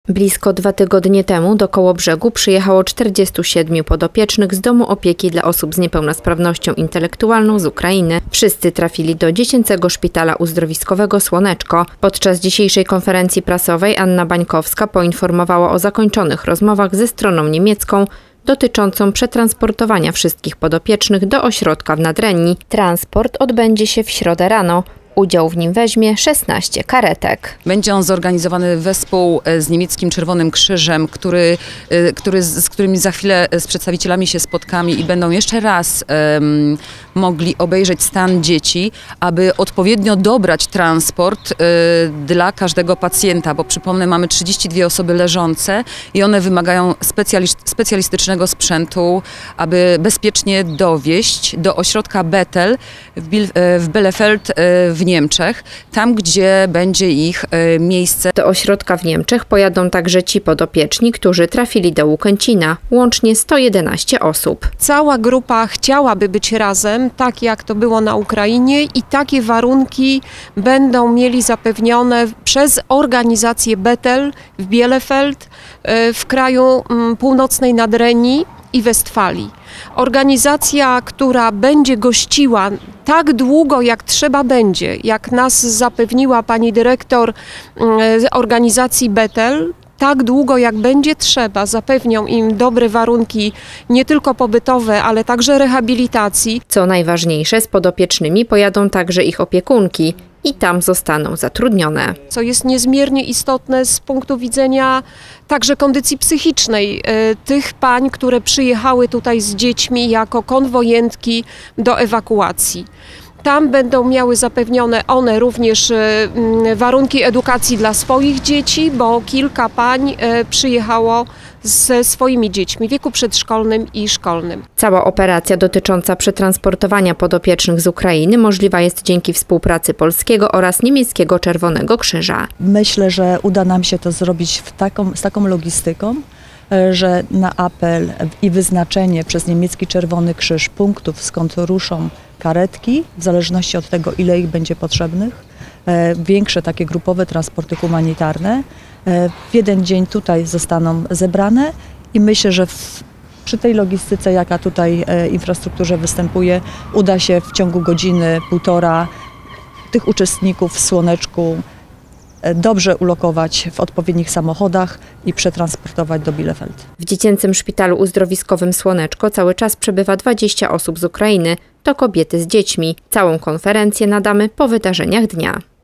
Blisko 2 tygodnie temu do Kołobrzegu przyjechało 47 podopiecznych z Domu Opieki dla Osób z Niepełnosprawnością Intelektualną z Ukrainy. Wszyscy trafili do Dziecięcego Szpitala Uzdrowiskowego Słoneczko. Podczas dzisiejszej konferencji prasowej Anna Bańkowska poinformowała o zakończonych rozmowach ze stroną niemiecką dotyczącą przetransportowania wszystkich podopiecznych do ośrodka w Nadrenii. Transport odbędzie się w środę rano. Udział w nim weźmie 16 karetek. Będzie on zorganizowany wespół z niemieckim Czerwonym Krzyżem, z którymi za chwilę z przedstawicielami się spotkamy i będą jeszcze raz mogli obejrzeć stan dzieci, aby odpowiednio dobrać transport dla każdego pacjenta, bo przypomnę, mamy 32 osoby leżące i one wymagają specjalistycznego sprzętu, aby bezpiecznie dowieść do ośrodka Bethel w Bielefeld w Niemczech, tam gdzie będzie ich miejsce. Do ośrodka w Niemczech pojadą także ci podopieczni, którzy trafili do Łukęcina, łącznie 111 osób. Cała grupa chciałaby być razem, tak jak to było na Ukrainie, i takie warunki będą mieli zapewnione przez organizację Bethel w Bielefeld w kraju północnej Nadrenii i Westfalii. Organizacja, która będzie gościła tak długo, jak trzeba będzie, jak nas zapewniła pani dyrektor organizacji Bethel, tak długo jak będzie trzeba, zapewnią im dobre warunki nie tylko pobytowe, ale także rehabilitacji. Co najważniejsze, z podopiecznymi pojadą także ich opiekunki i tam zostaną zatrudnione. Co jest niezmiernie istotne z punktu widzenia także kondycji psychicznej tych pań, które przyjechały tutaj z dziećmi jako konwojentki do ewakuacji. Tam będą miały zapewnione one również warunki edukacji dla swoich dzieci, bo kilka pań przyjechało ze swoimi dziećmi w wieku przedszkolnym i szkolnym. Cała operacja dotycząca przetransportowania podopiecznych z Ukrainy możliwa jest dzięki współpracy polskiego oraz niemieckiego Czerwonego Krzyża. Myślę, że uda nam się to zrobić z taką logistyką, że na apel i wyznaczenie przez niemiecki Czerwony Krzyż punktów, skąd ruszą karetki, w zależności od tego, ile ich będzie potrzebnych, większe takie grupowe transporty humanitarne, w jeden dzień tutaj zostaną zebrane i myślę, że przy tej logistyce, jaka tutaj infrastrukturze występuje, uda się w ciągu godziny, półtora tych uczestników w Słoneczku dobrze ulokować w odpowiednich samochodach i przetransportować do Bielefeld. W Dziecięcym Szpitalu Uzdrowiskowym Słoneczko cały czas przebywa 20 osób z Ukrainy. To kobiety z dziećmi. Całą konferencję nadamy po wydarzeniach dnia.